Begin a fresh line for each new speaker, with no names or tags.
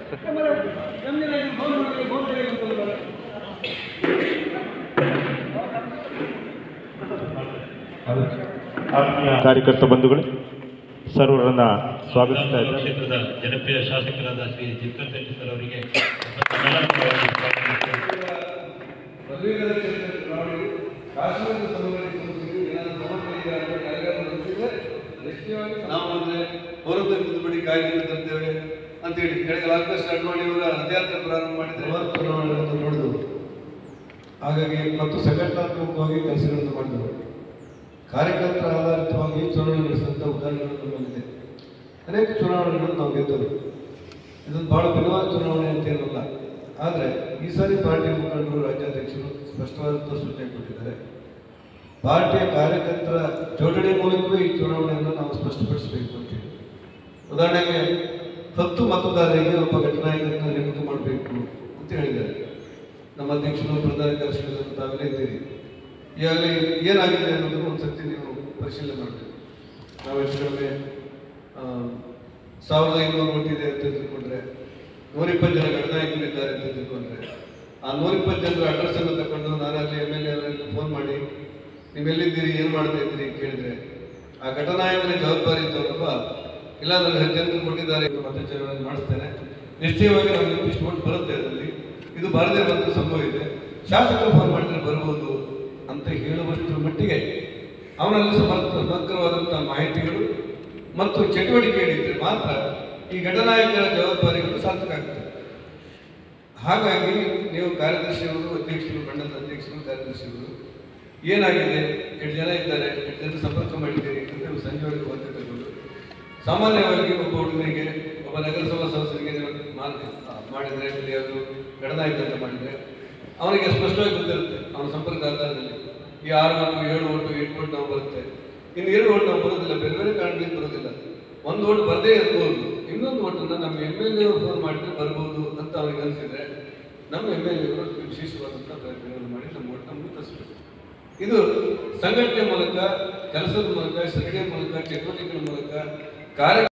ಕಾರ್ಯಕರ್ತ ಬಂಧುಗಳು ಸರ್ವರನ್ನ ಸ್ವಾಗತಿಸ್ತಾ ಇದ್ದಾರೆ.
ಕ್ಷೇತ್ರದ ಜನಪ್ರಿಯ ಶಾಸಕರಾದ ಶ್ರೀ ಜಿಂಕರ್ ಶೆಟ್ಟಿ ಸರ್ ಅವರಿಗೆ
ನಾವು ಅಂದರೆ ಪೌರತ್ವ ತಿದ್ದುಪಡಿ ಕಾಯ್ದೆ ತರ್ತೇವೆ ಅಂತೇಳಿ ಕಡೆಗೆ ಆಕಾಶ್ ಅಡ್ವಾಣಿ ಅವರ ರಥಯಾತ್ರೆ ಪ್ರಾರಂಭ ಮಾಡಿದರೆ ಚುನಾವಣೆಗಳನ್ನು ನೋಡಿದವರು. ಹಾಗಾಗಿ ಮತ್ತು ಸಂಘಟನಾತ್ಮಕವಾಗಿ ಕೆಲಸಗಳನ್ನು ಮಾಡಿದವರು. ಕಾರ್ಯಕರ್ತರ ಆಧಾರಿತವಾಗಿ ಚುನಾವಣೆ ನಡೆಸಿದಂಥ ಉದಾಹರಣೆಗಳು ನಮ್ಮಲ್ಲಿದೆ. ಅನೇಕ ಚುನಾವಣೆಗಳನ್ನು ನಾವು ಗೆದ್ದವರು. ಇದೊಂದು ಭಾಳ ಭಿನ್ನವಾದ ಚುನಾವಣೆ ಅಂತೇನಲ್ಲ. ಆದರೆ ಈ ಸಾರಿ ಪಾರ್ಟಿ ಮುಖಂಡರು, ರಾಜ್ಯಾಧ್ಯಕ್ಷರು ಸ್ಪಷ್ಟವಾದಂಥ ಸೂಚನೆ ಕೊಟ್ಟಿದ್ದಾರೆ. ಪಾರ್ಟಿಯ ಕಾರ್ಯಕರ್ತರ ಜೋಡಣೆ ಮೂಲಕವೇ ಈ ಚುನಾವಣೆಯನ್ನು ನಾವು ಸ್ಪಷ್ಟಪಡಿಸಬೇಕು ಅಂತೇಳಿ. ಉದಾಹರಣೆಗೆ 10 ಮತದಾರರಿಗೆ ಒಬ್ಬ ಘಟನಾಯಕರನ್ನು ನೇಮಕ ಮಾಡಬೇಕು ಅಂತ ಹೇಳಿದ್ದಾರೆ. ನಮ್ಮ ಅಧ್ಯಕ್ಷರು, ಪ್ರಧಾನ ಕಾರ್ಯದರ್ಶಿಗಳು ತಾವೆಲ್ಲ ಇದ್ದೀರಿ. ಈಗಾಗಲೇ ಏನಾಗಿದೆ ಅನ್ನೋದನ್ನು ಒಂದು ಸರ್ತಿ ನೀವು ಪರಿಶೀಲನೆ ಮಾಡಬೇಕು. ನಾವು ಹೆಚ್ಚು ಕಡಿಮೆ 1500 ಒಟ್ಟಿದೆ ಅಂತ ತಿಳ್ಕೊಂಡ್ರೆ, 120 ಜನ ಘಟನಾಯಕರಿದ್ದಾರೆ ಅಂತ ತಿಳ್ಕೊಂಡ್ರೆ, ಆ 120 ಜನರ ಅಡ್ರೆಸ್ಸನ್ನು ತಗೊಂಡು ನಾನಾಗಲಿ MLA ಅವರಿಗೆ ಫೋನ್ ಮಾಡಿ ನೀವೆಲ್ಲಿದ್ದೀರಿ, ಏನು ಮಾಡ್ತಾ ಇದ್ದೀರಿ ಕೇಳಿದರೆ ಆ ಘಟನಾಯಕನ ಜವಾಬ್ದಾರಿ ಇದ್ದವರಪ್ಪ ಇಲ್ಲ ನನಗೆ 10 ಜನರು ಕೊಟ್ಟಿದ್ದಾರೆ ಮತ್ತೆ ಚುನಾವಣೆ ಮಾಡಿಸ್ತೇನೆ, ನಿಶ್ಚಯವಾಗಿ ನಮಗೆ ಇಷ್ಟು ಓಟ್ ಬರುತ್ತೆ, ಅದರಲ್ಲಿ ಇದು ಬಾರದೇ ಬಂದು ಸಂಭವ ಇದೆ, ಶಾಸಕರು ಫೋನ್ ಮಾಡಿದರೆ ಬರ್ಬೋದು ಅಂತ ಹೇಳುವಷ್ಟರ ಮಟ್ಟಿಗೆ ಅವನಲ್ಲಿ ಸಮಗ್ರವಾದಂಥ ಮಾಹಿತಿಗಳು ಮತ್ತು ಚಟುವಟಿಕೆಗಳಿದ್ದರೆ ಮಾತ್ರ ಈ ಘಟನಾಯಕರ ಜವಾಬ್ದಾರಿಗಳು ಸಾರ್ಥಕ ಆಗ್ತದೆ. ಹಾಗಾಗಿ ನೀವು ಕಾರ್ಯದರ್ಶಿಯವರು, ಅಧ್ಯಕ್ಷರು, ಮಂಡಲದ ಅಧ್ಯಕ್ಷರು, ಕಾರ್ಯದರ್ಶಿಗಳು ಏನಾಗಿದೆ, 8 ಜನ ಇದ್ದಾರೆ, 8 ಜನ ಸಂಪರ್ಕ ಮಾಡಿದ್ದೀರಿ ಅಂತ ನೀವು ಸಂಜೆವರೆಗೆ ವಾರ್ತೆ ತಗೊಂಡು ಸಾಮಾನ್ಯವಾಗಿ ಒಬ್ಬ ಹುಡುಗನಿಗೆ, ಒಬ್ಬ ನಗರಸಭಾ ಸದಸ್ಯರಿಗೆ ಮಾಡಿದರೆ ಇಲ್ಲಿ ಅದು ಘಟನಾಯಕ ಅಂತ ಮಾಡಿದರೆ ಅವನಿಗೆ ಸ್ಪಷ್ಟವಾಗಿ ಗೊತ್ತಿರುತ್ತೆ ಅವನ ಸಂಪರ್ಕ ಆಧಾರದಲ್ಲಿ ಈ 6 ಓಟು, 7 ಓಟು, 8 ಓಟ್ ನಾವು ಬರುತ್ತೆ. ಇನ್ನು 2 ಓಟ್ ನಾವು ಬರೋದಿಲ್ಲ, ಬೇರೆ ಬೇರೆ ಕಾರಣಗಳಿಗೆ ಬರೋದಿಲ್ಲ. 1 ಓಟ್ ಬರದೇ ಇರ್ಬೋದು, ಇನ್ನೊಂದು ಓಟನ್ನು ನಮ್ಮ MLA ಅವರು ಫೋನ್ ಮಾಡಿದ್ರೆ ಬರ್ಬೋದು ಅಂತ ಅವ್ರಿಗೆ ಅನಿಸಿದರೆ ನಮ್ಮ MLA ಅವರು ವಿಶೇಷವಾದಂಥ ಪ್ರಯತ್ನಗಳನ್ನು ಮಾಡಿ ನಮ್ಮ ಓಟ್ ನಮಗೆ ತರಿಸ್ಬೇಕು. ಇದು ಸಂಘಟನೆ ಮೂಲಕ, ಕೆಲಸದ ಮೂಲಕ, ಸರಣಿಯ ಮೂಲಕ, ಚಟುವಟಿಕೆಗಳ ಮೂಲಕ ಕಾರ್ಯ